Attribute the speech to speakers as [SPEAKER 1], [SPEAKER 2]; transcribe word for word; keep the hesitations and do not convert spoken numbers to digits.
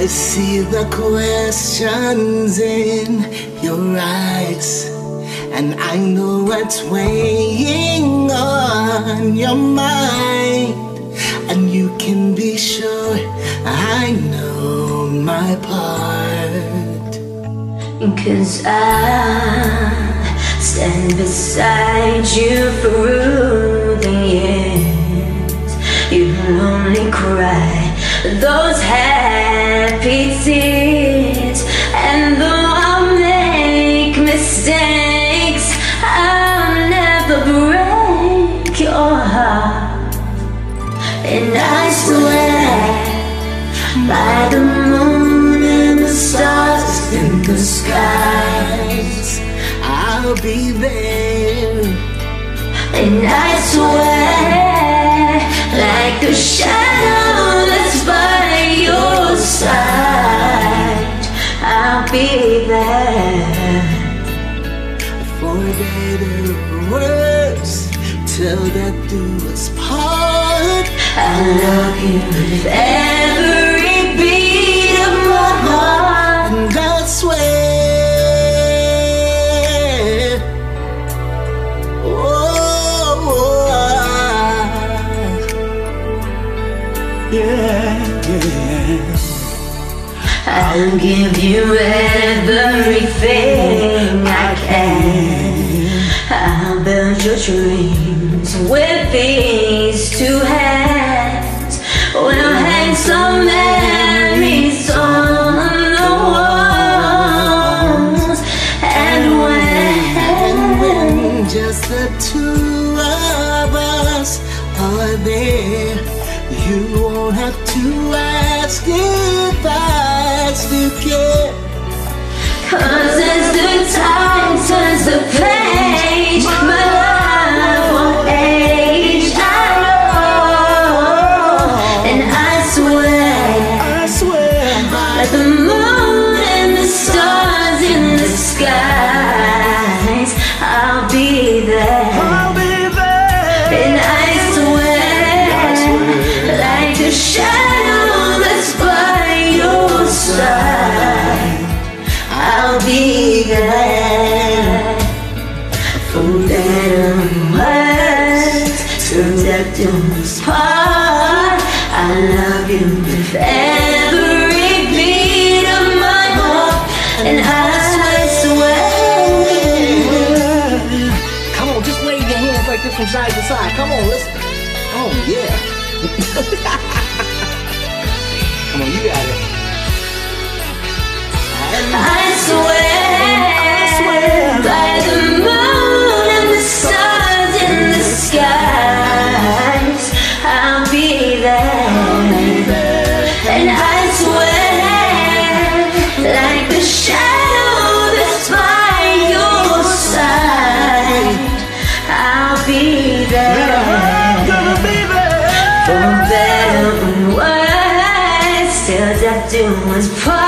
[SPEAKER 1] I see the questions in your eyes, and I know what's weighing on your mind. And you can be sure I know my part,
[SPEAKER 2] 'cause I stand beside you through the years. You'll only cry those happy tears. And though I'll make mistakes, I'll never break your heart. And I swear by the moon and the stars in the skies,
[SPEAKER 1] I'll be there.
[SPEAKER 2] and I swear like a shadow that's by your side, I'll be there.
[SPEAKER 1] For better or worse, till death do us part.
[SPEAKER 2] I love you with every beat of my heart,
[SPEAKER 1] and I swear, oh, yeah, yeah.
[SPEAKER 2] I'll give you everything I can. I'll build your dreams with these two hands. We'll hang some memories on the walls. And when,
[SPEAKER 1] And when just the two of us are there, you won't have to ask if I still care.
[SPEAKER 2] 'cause as the time turns the page, my love won't age. I know, and I swear,
[SPEAKER 1] I swear
[SPEAKER 2] like the moon and the stars in the skies, I'll be there.
[SPEAKER 1] I'll be there.
[SPEAKER 2] And I swear, like a shadow that's by your side, I'll be there. For better or worse, till death do us part. I love you with every beat of my heart, and I swear.
[SPEAKER 1] Come on, just wave your hands like this from side to side. Come on, let's. Oh yeah. Come on, you got it.
[SPEAKER 2] I swear, by the moon and the stars in the skies, I'll be there. And I swear, like the shadow that's by your side, I'll be there. For better or worse, till death do us part.